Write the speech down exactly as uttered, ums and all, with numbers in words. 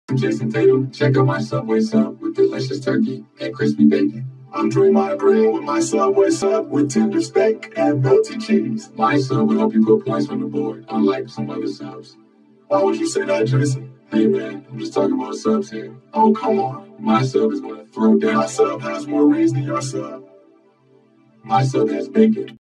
Jayson Tatum, check out my Subway sub with delicious turkey and crispy bacon. I'm Draymond Green with my Subway sub with tender steak and melty cheese. My sub will help you put points on the board, unlike some other subs. Why would you say that, Jayson? Hey man, I'm just talking about subs here. Oh, come on. My sub is going to throw down. My sub has more rings than your sub. My sub has bacon.